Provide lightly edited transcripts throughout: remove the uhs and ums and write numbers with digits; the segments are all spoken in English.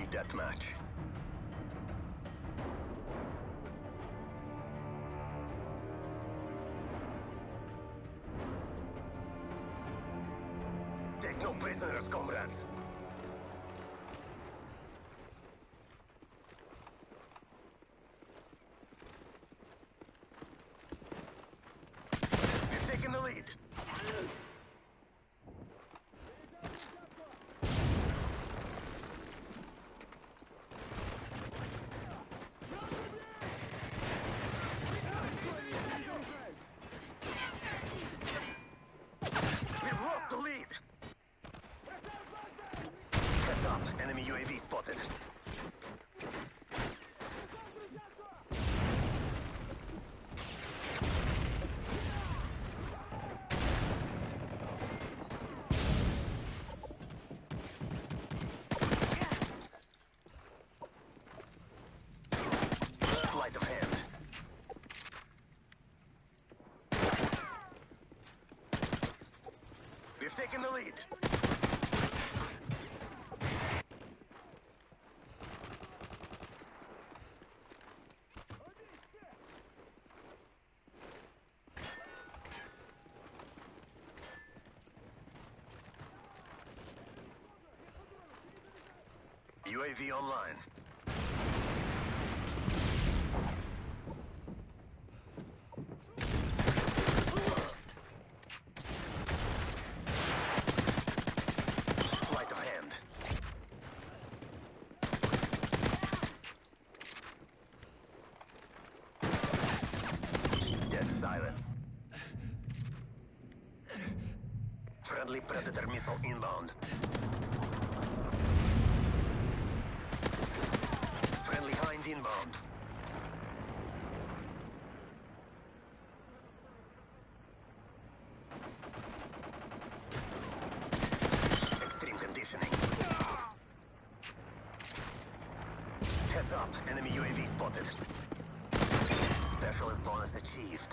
deathmatch. Take no prisoners, comrades. We've taken the lead. We've lost the lead. Heads up, enemy UAV spotted. Sleight of hand. We've taken the lead. UAV online. Sleight of hand. Dead silence. Friendly Predator missile inbound. Friendly Hind inbound. Extreme conditioning. Heads up, enemy UAV spotted. Specialist bonus achieved.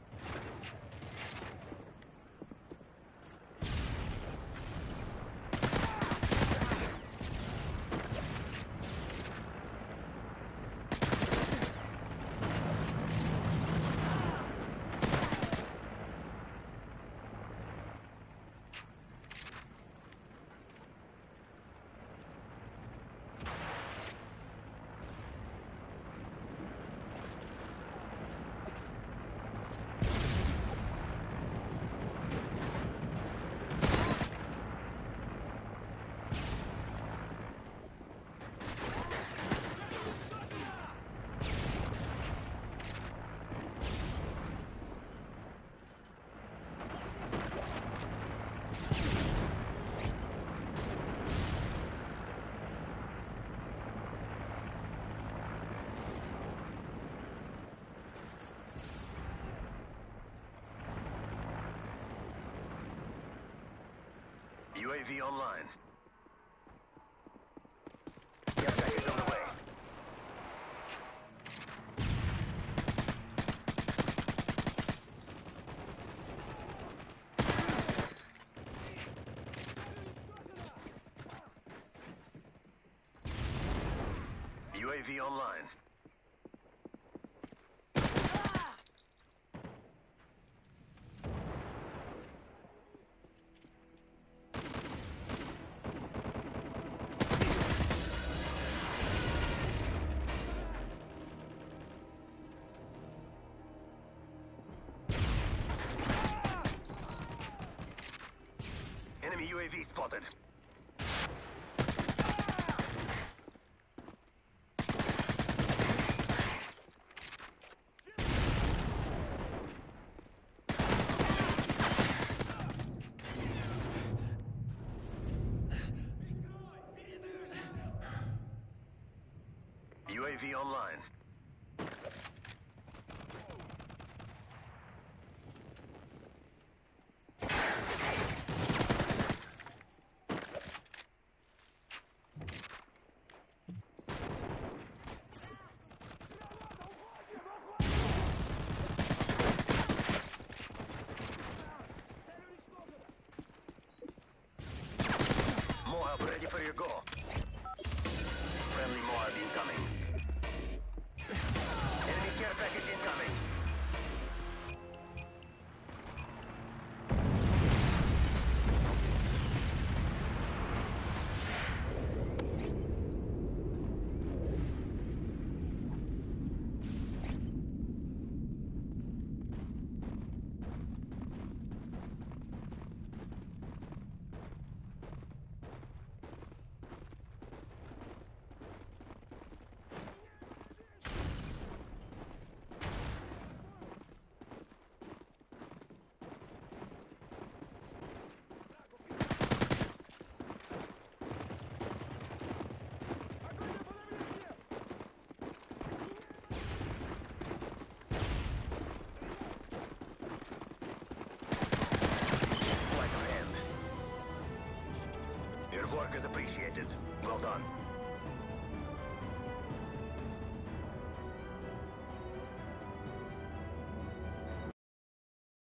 UAV online. Care package on the way. UAV online. Enemy UAV spotted. UAV online. Moab ready for your go. Hard incoming. Enemy care package incoming. Your work is appreciated. Well done.